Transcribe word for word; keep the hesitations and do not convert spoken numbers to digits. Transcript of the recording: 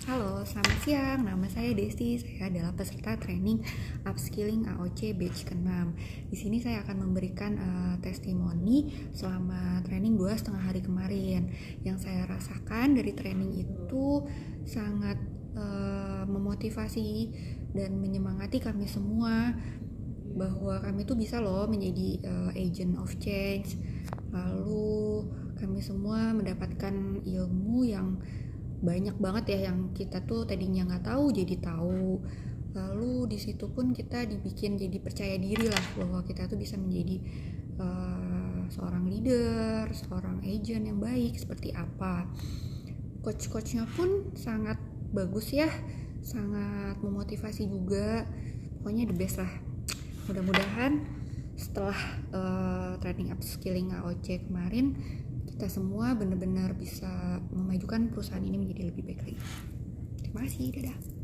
Halo, selamat siang. Nama saya Desti. Saya adalah peserta training upskilling A O C batch keenam. Di sini saya akan memberikan uh, testimoni selama training dua setengah hari kemarin. Yang saya rasakan dari training itu sangat uh, memotivasi dan menyemangati kami semua bahwa kami tuh bisa loh menjadi uh, agent of change. Lalu kami semua mendapatkan ilmu yang banyak banget ya, yang kita tuh tadinya nggak tahu jadi tahu. Lalu di situ pun kita dibikin jadi percaya diri lah bahwa kita tuh bisa menjadi uh, seorang leader, seorang agent yang baik seperti apa. Coach-coachnya pun sangat bagus ya, sangat memotivasi juga. Pokoknya the best lah. Mudah-mudahan setelah uh, training upskilling A O C kemarin, kita semua benar-benar bisa memajukan perusahaan ini menjadi lebih baik lagi. Terima kasih, dadah.